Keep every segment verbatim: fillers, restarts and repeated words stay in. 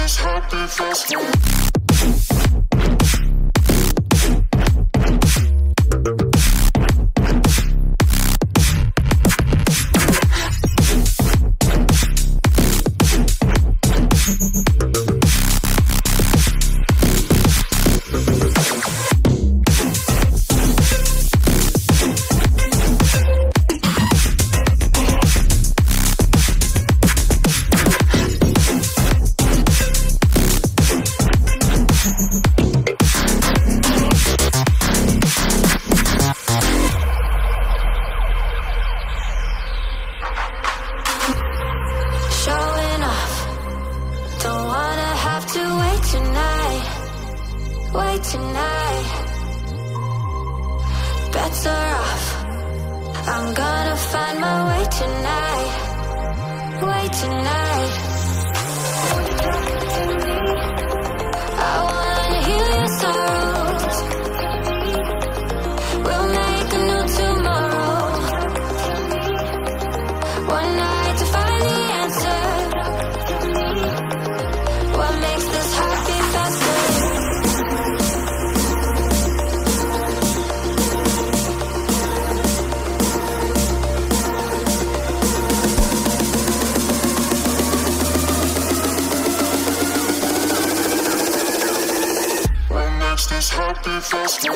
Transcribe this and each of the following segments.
this heart beat faster. This heart beat faster.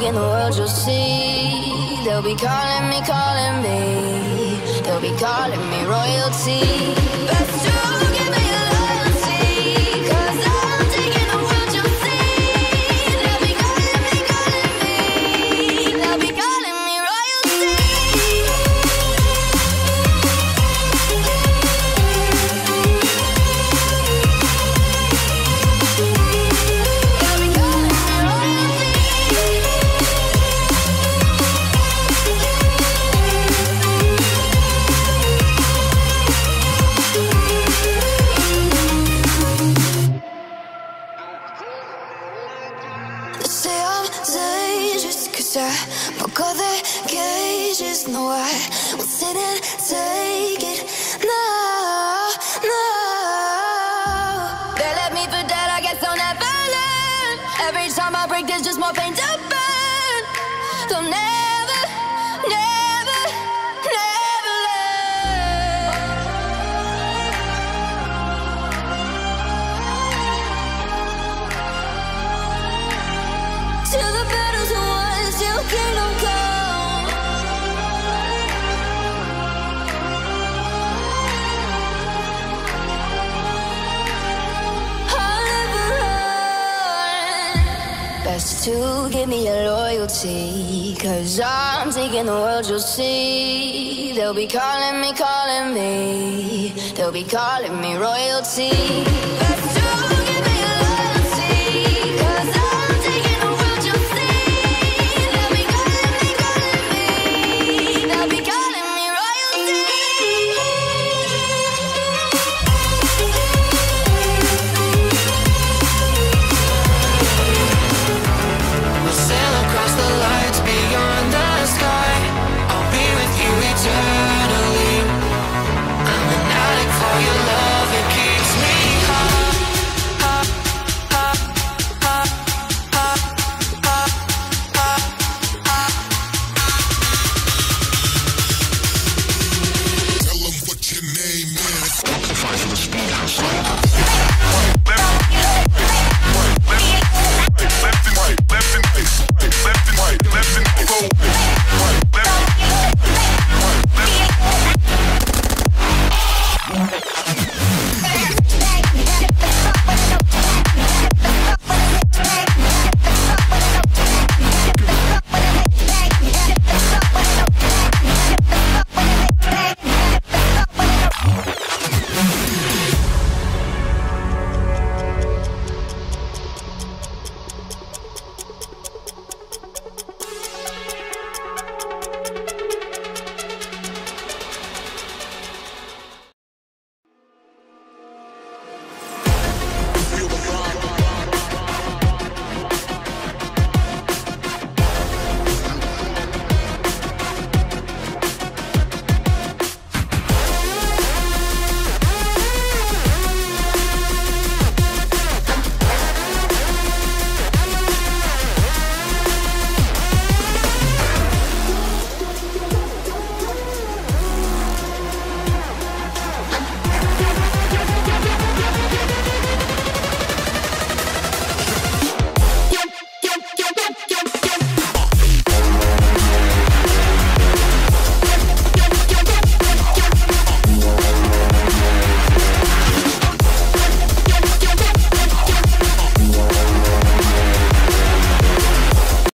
taking the world, you'll see. They'll be calling me, calling me. They'll be calling me royalty. Best to give me your loyalty, 'cause I'm taking the world, you'll see. They'll be calling me, calling me. They'll be calling me royalty. They'll be calling me royalty. They say I'm dangerous 'cause I broke all the cages. No, I won't sit and take it. No, no. They left me for dead, I guess I'll never learn. Every time I break, there's just more pain to burn. They'll never, never, never learn. Till the battle's won, till kingdom come. I'll never run. Best to give me your loyalty, 'cause I'm taking the world, you'll see. They'll be calling me, calling me. They'll be calling me royalty. Best